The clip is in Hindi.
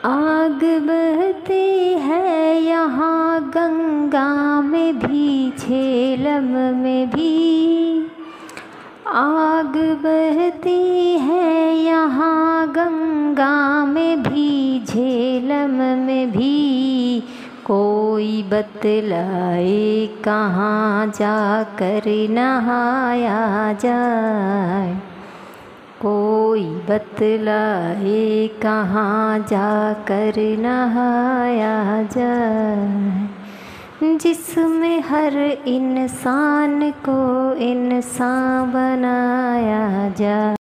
आग बहती है यहाँ गंगा में भी, झेलम में भी। आग बहती है यहाँ गंगा में भी, झेलम में भी। कोई बतलाए कहाँ जाकर नहाया जाए, कोई बतलाए कहाँ जाकर नहाया जाए। जिसमें हर इंसान को इंसान बनाया जाए।